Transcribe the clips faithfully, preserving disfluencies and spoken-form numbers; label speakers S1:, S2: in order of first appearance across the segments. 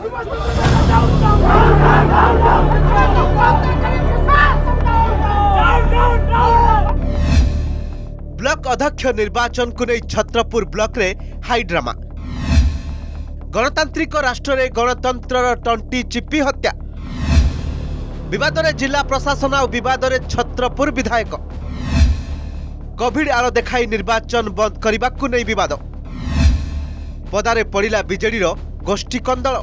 S1: Block अध्यक्ष निर्वाचन को नहीं छत्रपुर ब्लॉक रे हाई ड्रामा। गणतांत्रिक राष्ट्र रे गणतंत्र टंटी चिपी हत्या विवाद रे जिला प्रशासन और विवाद रे छत्रपुर विधायक कोविड आड़ देखाई निर्वाचन बंद करने को नहीं विवाद पदारे पड़ा बीजेडी गोष्ठी कंदल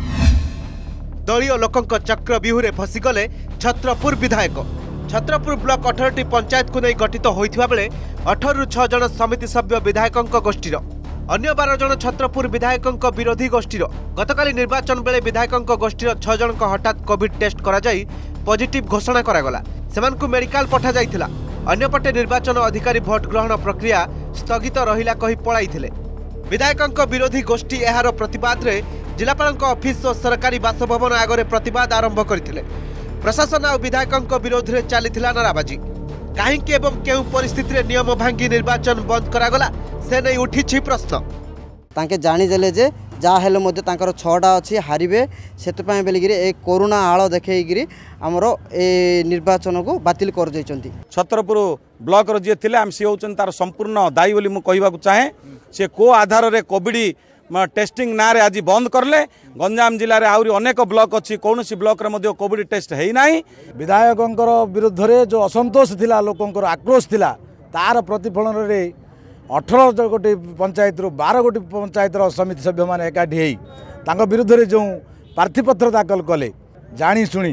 S1: दलीय लोकंक चक्रव्यूह फसीगले छत्रपुर विधायक। छत्रपुर ब्लॉक अठारह पंचायत को नहीं गठित होता बेले अठारह रु छह जन समिति सभ्य विधायकों गोष्ठीर अन्य बारह जन छत्रपुर विधायकों विरोधी गोष्ठीर गतकाली निर्वाचन बेले विधायकों गोष्ठीर छह जन हठात कोविड टेस्ट करा जाई पॉजिटिव घोषणा करागला सेमानकु मेडिकल पठा जाइथिला। अन्यपटे निर्वाचन अधिकारी भोट ग्रहण प्रक्रिया स्थगित रहिला कही पळाइथिले। विधायकों विरोधी गोष्ठी एहार प्रतिवाद रे जिलापाल ऑफिस और सरकारी बासभवन आगे प्रतिवाद आरंभ करथिले। प्रशासन और विधायकों विरोध में चलीथिला नाराबाजी कहीं एवं केउ परिस्थिति नियम भांगी निर्वाचन बंद करागला से नहीं उठी प्रश्न।
S2: तांके जानी देले जे जा हेले मध्ये तांकर छटा अछि हारिबे सेतपय बेलिगिरी एक कोरोना आळ देखैगिरी हमरो ए निर्वाचन को बातिल कर दैचंती।
S3: छत्रपुर ब्लॉक रो जे थिले एमसी होचन तार संपूर्ण दायी बोली मु कहिबा को चाहे से को आधार रे कोविड टेस्टिंग ना रे आज बंद करले। गंजाम जिले में आहरी अनेक ब्लॉक अच्छी कौन सी ब्लॉक रे मध्य कोविड टेस्ट है ना।
S4: विधायकों विरुद्ध रे जो असंतोष थिला लोकंकर आक्रोश थिला तार प्रतिफलन रे अठारह गोटी पंचायत रु बारह गोटी पंचायत समिति सभ्य मैंने एकाठी होई तांको विरुद्ध रे जो प्रार्थीपत्र दाखल कले जानी शुणी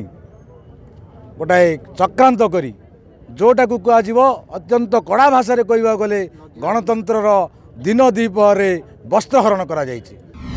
S4: गोटाए चक्रांत करी जोटा को कह अत्यंत कड़ा भाषा रे कहवा गले गणतंत्र दिन दीपहर वस्त्रहरण करा जायछि।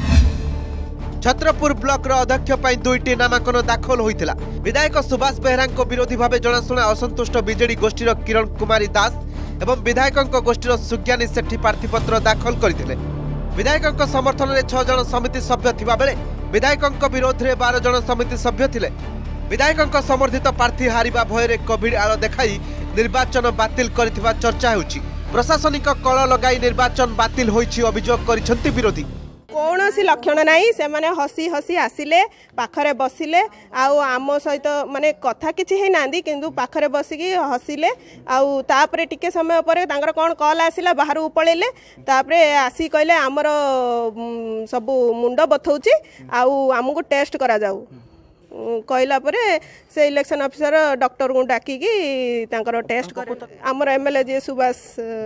S1: छत्रपुर ब्लॉक अध्यक्ष पर दुईटी नामांकन दाखल होता। विधायक सुभाष बेहरा विरोधी भाव जनाशुना असंतुष्ट बीजेडी गोष्ठीर किरण कुमारी दास एवं विधायकों गोष्ठीर सुज्ञानी सेठी प्रार्थीपत्र दाखल करथिले। विधायकों समर्थन में छह जन समिति सभ्य थिबा बेले विधायकों विरोध में बारह जन समिति सभ्य थिले। विधायकों समर्थित प्रार्थी हारिबा भୟରେ कोविड आळ देखाई निर्वाचन बातिल करथिबा चर्चा होछि। प्रशासनिक कळ लगाई निर्वाचन बातिल होइछि अभियोग करिसंती विरोधी।
S5: कौन सी लक्षण नहीं से माने हसी हसी आसिले पाखरे बसिले आउ आम सहित माने कथा किछि है नांदी किंतु पाखरे बसिकी हसिले आउ तापरे टिके समय पर तांकर कोन कॉल आसिला बाहर उपळेले तापरे आसी कहले हमर सब मुंड बथौची आउ हमकु टेस्ट करा जाऊ कहला परे से इलेक्शन ऑफिसर डॉक्टर को डाकी की तांकर टेस्ट कर हमर एमएलए जे सुभाष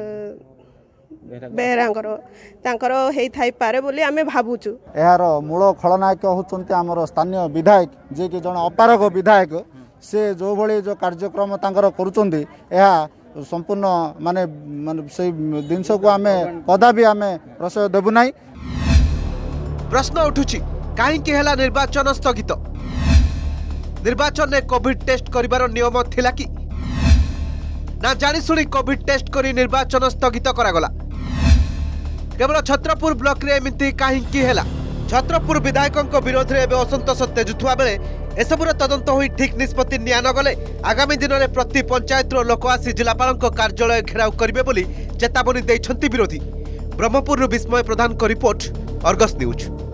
S5: बेहरांकर तांकर हेई थाई पारे बोली आमे भाबुचु।
S6: एहार मूल खलनायक होचंती हमर स्थानीय विधायक जे कि जण अपारग विधायक से जो भली जो कार्यक्रम तांकर करूचंती एहा संपूर्ण माने माने से जिनस को आमे कदा भी आमे प्रश्रय देबु नाही।
S1: प्रश्न उठुची काहे कि हेला निर्वाचन स्थगित निर्वाचन ने कोविड टेस्ट करिवार नियम थिला कि ना जानी सुनी कोविड टेस्ट करी निर्वाचन स्थगित करागला। केवल छत्रपुर ब्लॉक रे एमिति काहिंकी हेला। छत्रपुर विधायकों विरोध में असंतोष तेजुवा बेले एसबुर तदंत होई ठीक निष्पत्ति निया न गले आगामी दिन में प्रति पंचायत लोक आसी जिलापाल कार्यालय घेराव करेंगे बोली चेतावनी देइछंती विरोधी। ब्रह्मपुर विस्मय प्रधान को रिपोर्ट अर्गस न्यूज।